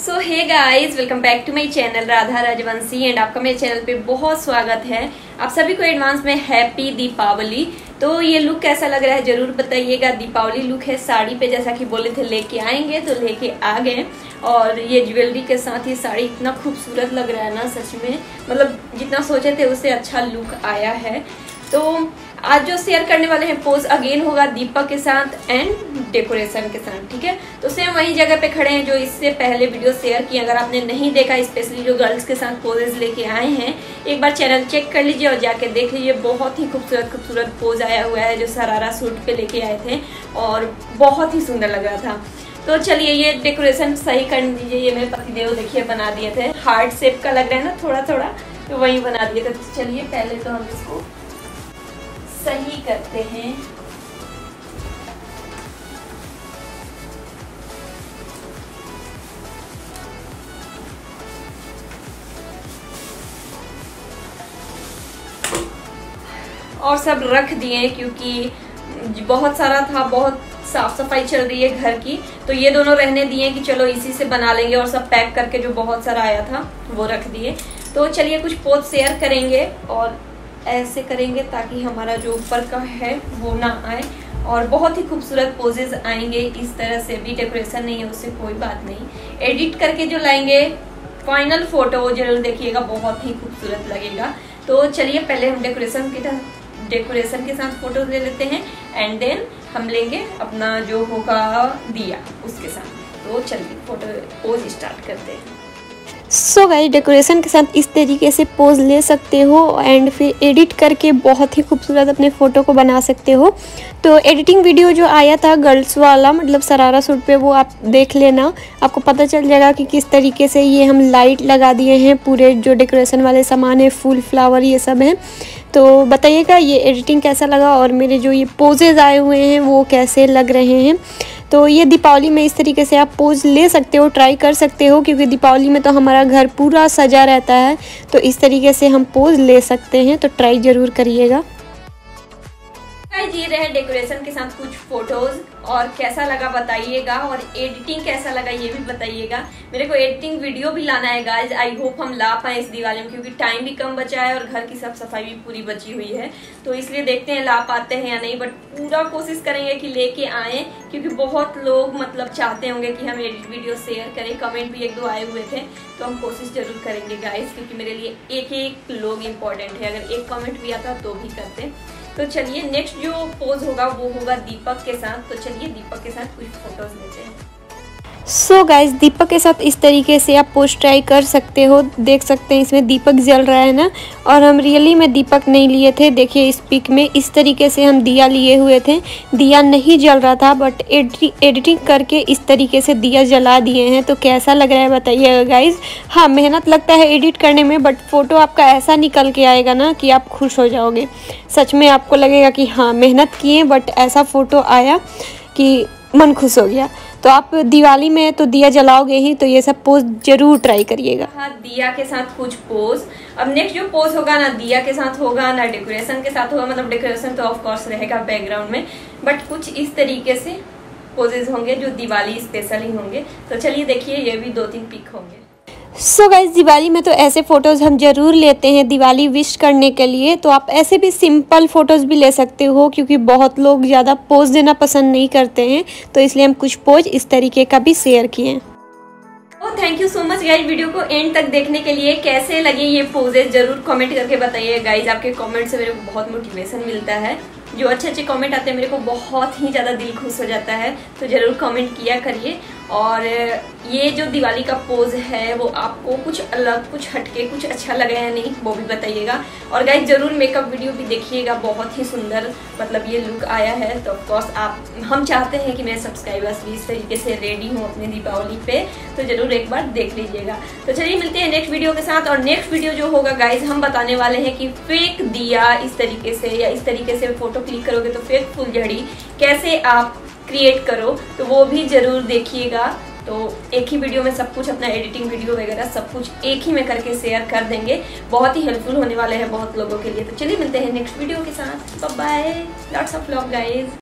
So hey guys, welcome back to my channel Radha Rajvanshi and आपका मेरे channel पे बहुत स्वागत है। आप सभी को एडवांस में हैप्पी दीपावली। तो ये लुक कैसा लग रहा है जरूर बताइएगा। दीपावली लुक है साड़ी पे, जैसा कि बोले थे लेके आएंगे तो लेके आ गए। और ये ज्वेलरी के साथ ये साड़ी इतना खूबसूरत लग रहा है ना, सच में मतलब जितना सोचे थे उससे अच्छा लुक आया है। तो आज जो शेयर करने वाले हैं पोज अगेन होगा दीपक के साथ एंड डेकोरेशन के साथ, ठीक है। तो सेम वही जगह पे खड़े हैं जो इससे पहले वीडियो शेयर की। अगर आपने नहीं देखा, स्पेशली जो गर्ल्स के साथ पोजेज लेके आए हैं, एक बार चैनल चेक कर लीजिए और जाके देख लीजिए। बहुत ही खूबसूरत पोज आया हुआ है जो सरारा सूट पे लेके आए थे और बहुत ही सुंदर लग रहा था। तो चलिए ये डेकोरेशन सही कर दीजिए। ये मेरे पतिदेव देखिए बना दिए थे, हार्ट शेप का लग रहा है ना थोड़ा थोड़ा, तो वही बना दिए थे। तो चलिए पहले तो हम इसको सही करते हैं। और सब रख दिए क्योंकि बहुत सारा था, बहुत साफ सफाई चल रही है घर की, तो ये दोनों रहने दिए कि चलो इसी से बना लेंगे। और सब पैक करके जो बहुत सारा आया था वो रख दिए। तो चलिए कुछ पोज शेयर करेंगे और ऐसे करेंगे ताकि हमारा जो ऊपर का है वो ना आए। और बहुत ही खूबसूरत पोजेज आएंगे इस तरह से भी। डेकोरेशन नहीं है उससे कोई बात नहीं, एडिट करके जो लाएंगे फाइनल फोटो जरूर देखिएगा, बहुत ही खूबसूरत लगेगा। तो चलिए पहले हम डेकोरेशन के साथ फोटो ले लेते हैं एंड देन हम लेंगे अपना जो होगा दिया उसके साथ। तो चलिए फोटो पोज स्टार्ट करते हैं। सो गाइस, डेकोरेशन के साथ इस तरीके से पोज ले सकते हो एंड फिर एडिट करके बहुत ही खूबसूरत अपने फ़ोटो को बना सकते हो। तो एडिटिंग वीडियो जो आया था गर्ल्स वाला, मतलब सरारा सूट पे, वो आप देख लेना, आपको पता चल जाएगा कि किस तरीके से ये हम लाइट लगा दिए हैं। पूरे जो डेकोरेशन वाले सामान है, फूल फ्लावर ये सब है। तो बताइएगा ये एडिटिंग कैसा लगा और मेरे जो ये पोजेज आए हुए हैं वो कैसे लग रहे हैं। तो ये दीपावली में इस तरीके से आप पोज ले सकते हो, ट्राई कर सकते हो, क्योंकि दीपावली में तो हमारा घर पूरा सजा रहता है। तो इस तरीके से हम पोज ले सकते हैं, तो ट्राई ज़रूर करिएगा। ये रहे डेकोरेशन के साथ कुछ फोटोज, और कैसा लगा बताइएगा। और एडिटिंग कैसा लगा ये भी बताइएगा। मेरे को एडिटिंग वीडियो भी लाना है गाइज, आई होप हम ला पाए इस दिवाली में, क्योंकि टाइम भी कम बचा है और घर की सब सफाई भी पूरी बची हुई है। तो इसलिए देखते हैं ला पाते हैं या नहीं, बट पूरा कोशिश करेंगे कि लेके आए, क्योंकि बहुत लोग मतलब चाहते होंगे कि हम एडिट वीडियो शेयर करें। कमेंट भी एक दो आए हुए थे, तो हम कोशिश जरूर करेंगे गाइज, क्योंकि मेरे लिए एक एक लोग इम्पोर्टेंट है। अगर एक कमेंट भी आता तो भी करते। तो चलिए नेक्स्ट जो पोज होगा वो होगा दीपक के साथ। तो चलिए दीपक के साथ कुछ फोटोज लेते हैं। सो गाइज, दीपक के साथ इस तरीके से आप पोस्ट ट्राई कर सकते हो। देख सकते हैं इसमें दीपक जल रहा है ना, और हम रियली में दीपक नहीं लिए थे। देखिए इस पिक में इस तरीके से हम दिया लिए हुए थे, दिया नहीं जल रहा था, बट एडिटिंग करके इस तरीके से दिया जला दिए हैं। तो कैसा लग रहा है बताइएगा गाइज। हाँ, मेहनत लगता है एडिट करने में, बट फोटो आपका ऐसा निकल के आएगा ना कि आप खुश हो जाओगे। सच में आपको लगेगा कि हाँ मेहनत किए, बट ऐसा फ़ोटो आया कि मन खुश हो गया। तो आप दिवाली में तो दिया जलाओगे ही, तो ये सब पोज जरूर ट्राई करिएगा। हाँ, दिया के साथ कुछ पोज। अब नेक्स्ट जो पोज होगा ना दिया के साथ होगा ना डेकोरेशन के साथ होगा, मतलब डेकोरेशन तो ऑफ कोर्स रहेगा बैकग्राउंड में, बट कुछ इस तरीके से पोजेज होंगे जो दिवाली स्पेशल ही होंगे। तो चलिए देखिए ये भी 2-3 पिक होंगे। सो गाइस, दिवाली में तो ऐसे फ़ोटोज़ हम ज़रूर लेते हैं दिवाली विश करने के लिए। तो आप ऐसे भी सिंपल फ़ोटोज़ भी ले सकते हो, क्योंकि बहुत लोग ज़्यादा पोज देना पसंद नहीं करते हैं। तो इसलिए हम कुछ पोज इस तरीके का भी शेयर किए। Thank you so much guys video को एंड तक देखने के लिए। कैसे लगे ये पोजेज जरूर कमेंट करके बताइए गाइज। आपके कमेंट से मेरे को बहुत मोटिवेशन मिलता है। जो अच्छे कमेंट आते हैं मेरे को बहुत ही ज़्यादा दिल खुश हो जाता है। तो ज़रूर कमेंट किया करिए। और ये जो दिवाली का पोज है वो आपको कुछ अलग, कुछ हटके, कुछ अच्छा लगा या नहीं वो भी बताइएगा। और गाइज ज़रूर मेकअप वीडियो भी देखिएगा, बहुत ही सुंदर मतलब ये लुक आया है। तो ऑफकोर्स हम चाहते हैं कि मेरे सब्सक्राइबर्स भी इस तरीके से रेडी हों अपनी दीपावली पे। तो ज़रूर एक बार देख लीजिएगा। तो चलिए मिलते हैं नेक्स्ट वीडियो के साथ। और नेक्स्ट वीडियो जो होगा गाइज हम बताने वाले हैं कि फेक दिया इस तरीके से या इस तरीके से फोटो क्लिक करोगे तो फेक फुलझड़ी कैसे आप क्रिएट करो, तो वो भी जरूर देखिएगा। तो एक ही वीडियो में सब कुछ, अपना एडिटिंग वीडियो वगैरह सब कुछ एक ही में करके शेयर कर देंगे। बहुत ही हेल्पफुल होने वाले हैं बहुत लोगों के लिए। तो चलिए मिलते हैं नेक्स्ट वीडियो के साथ। Bye bye, lots of love guys.